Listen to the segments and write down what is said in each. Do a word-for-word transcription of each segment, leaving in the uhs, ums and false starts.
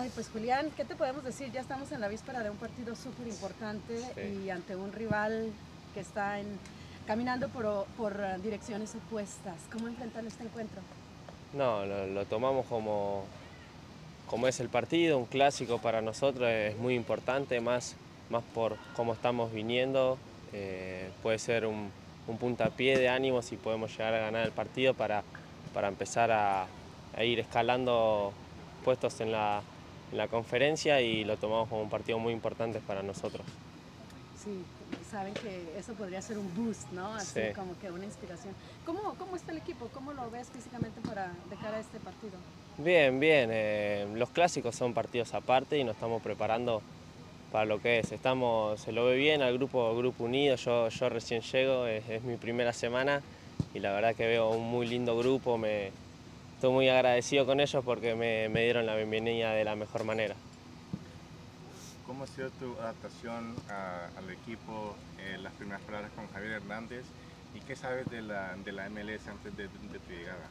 Ay, pues Julián, ¿qué te podemos decir? Ya estamos en la víspera de un partido súper importante sí. y ante un rival que está en, caminando por, por direcciones opuestas. ¿Cómo enfrentan este encuentro? No, lo, lo tomamos como, como es el partido, un clásico para nosotros, es muy importante, más, más por cómo estamos viniendo. Eh, puede ser un, un puntapié de ánimo si podemos llegar a ganar el partido para, para empezar a, a ir escalando puestos en la, en la conferencia, y lo tomamos como un partido muy importante para nosotros. Sí, saben que eso podría ser un boost, ¿no? Así sí. como que una inspiración. ¿Cómo, ¿Cómo está el equipo? ¿Cómo lo ves físicamente para, de cara a este partido? Bien, bien. Eh, los clásicos son partidos aparte y nos estamos preparando para lo que es. Estamos, se lo ve bien al grupo, grupo unido. Yo, yo recién llego, es, es mi primera semana y la verdad que veo un muy lindo grupo. Me, estoy muy agradecido con ellos porque me, me dieron la bienvenida de la mejor manera. ¿Cómo ha sido tu adaptación a, al equipo, eh, las primeras palabras con Javier Hernández? ¿Y qué sabes de la, de la M L S antes de, de tu llegada?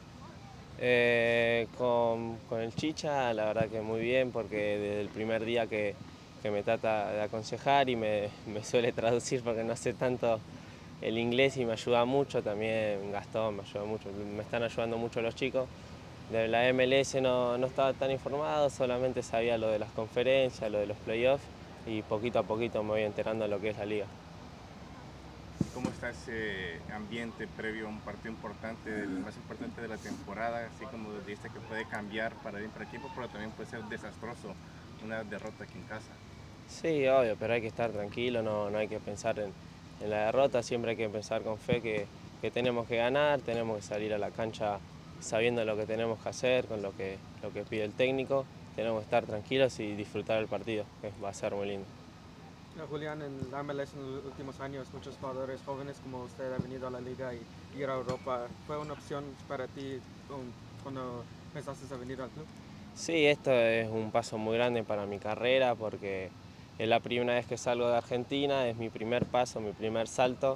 Eh, con, con el Chicha, la verdad que muy bien, porque desde el primer día que, que me trata de aconsejar y me, me suele traducir porque no sé tanto el inglés y me ayuda mucho, también Gastón me ayuda mucho, me están ayudando mucho los chicos. De la M L S no, no estaba tan informado, solamente sabía lo de las conferencias, lo de los playoffs, y poquito a poquito me voy enterando de lo que es la liga. ¿Cómo está ese ambiente previo a un partido importante, el más importante de la temporada, así como dijiste que puede cambiar para bien para el equipo, pero también puede ser desastroso una derrota aquí en casa? Sí, obvio, pero hay que estar tranquilo, no, no hay que pensar en, en la derrota, siempre hay que pensar con fe que, que tenemos que ganar, tenemos que salir a la cancha sabiendo lo que tenemos que hacer, con lo que, lo que pide el técnico, tenemos que estar tranquilos y disfrutar el partido, que va a ser muy lindo. Julián, en la M L S en los últimos años, muchos jugadores jóvenes como usted han venido a la liga y ir a Europa. ¿Fue una opción para ti cuando pensaste a venir al club? Sí, esto es un paso muy grande para mi carrera porque es la primera vez que salgo de Argentina, es mi primer paso, mi primer salto,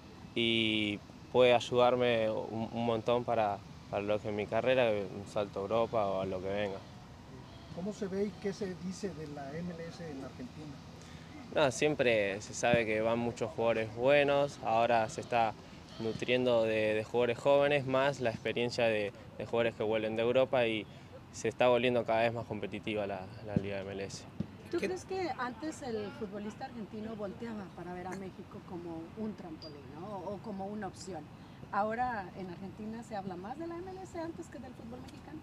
y puede ayudarme un, un montón para, para lo que es mi carrera, un salto a Europa o a lo que venga. ¿Cómo se ve y qué se dice de la M L S en Argentina? No, siempre se sabe que van muchos jugadores buenos, ahora se está nutriendo de, de jugadores jóvenes, más la experiencia de, de jugadores que vuelven de Europa, y se está volviendo cada vez más competitiva la, la Liga M L S. ¿Tú crees que antes el futbolista argentino volteaba para ver a México como un trampolín, ¿no? o, o como una opción? Ahora en Argentina se habla más de la M L S antes que del fútbol mexicano.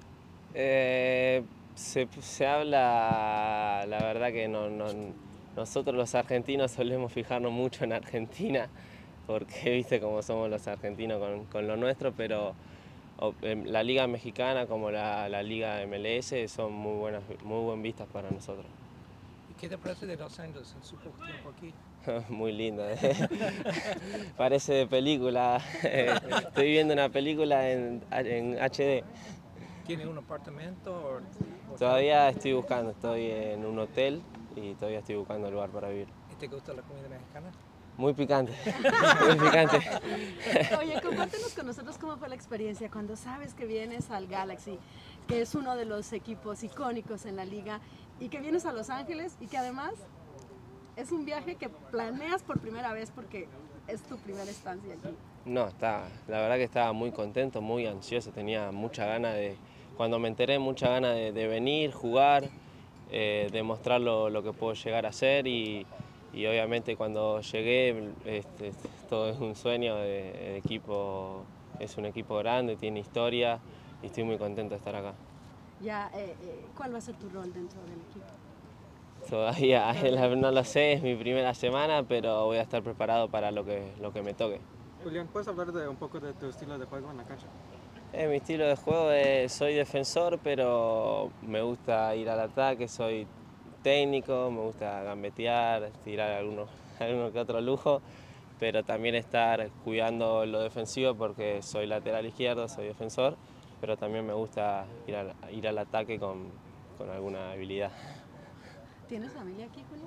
Eh, se, se habla, la verdad que no, no, nosotros los argentinos solemos fijarnos mucho en Argentina, porque viste cómo somos los argentinos con, con lo nuestro, pero la liga mexicana como la, la liga M L S son muy buenas, muy buen vistas para nosotros. ¿Y qué te parece de Los Ángeles en su poco tiempo aquí? Muy linda, ¿eh? Parece de película, estoy viendo una película en, en H D. ¿Tiene un apartamento? O... Todavía estoy buscando, estoy en un hotel y todavía estoy buscando lugar para vivir. ¿Y te gusta la comida mexicana? Muy picante, muy picante. Oye, compártenos con nosotros cómo fue la experiencia cuando sabes que vienes al Galaxy, que es uno de los equipos icónicos en la liga, y que vienes a Los Ángeles y que además es un viaje que planeas por primera vez porque es tu primera estancia aquí. No, está, la verdad que estaba muy contento, muy ansioso, tenía mucha ganas de, cuando me enteré, mucha ganas de, de venir, jugar, eh, demostrar lo, lo que puedo llegar a hacer, y, y obviamente cuando llegué, este, todo es un sueño, de, el equipo es un equipo grande, tiene historia y estoy muy contento de estar acá. Ya, eh, eh, ¿cuál va a ser tu rol dentro del equipo? Todavía no lo sé, es mi primera semana, pero voy a estar preparado para lo que, lo que me toque. Julián, ¿puedes hablar de un poco de tu estilo de juego en la cancha? Eh, mi estilo de juego es, soy defensor, pero me gusta ir al ataque, soy técnico, me gusta gambetear, tirar algunos, alguno que otro lujo, pero también estar cuidando lo defensivo porque soy lateral izquierdo, soy defensor, pero también me gusta ir al, ir al ataque con, con alguna habilidad. ¿Tienes familia aquí, Julio?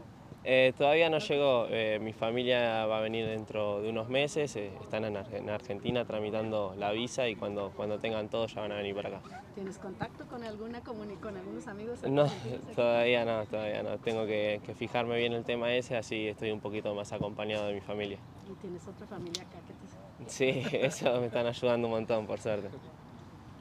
Eh, todavía no llegó, eh, mi familia va a venir dentro de unos meses, eh, están en, Ar en Argentina tramitando la visa y cuando, cuando tengan todo ya van a venir para acá. ¿Tienes contacto con alguna comuni con algunos amigos? No, todavía no, todavía no, tengo que, que fijarme bien el tema ese, así estoy un poquito más acompañado de mi familia. ¿Y tienes otra familia acá que te... Sí, eso me están ayudando un montón, por suerte.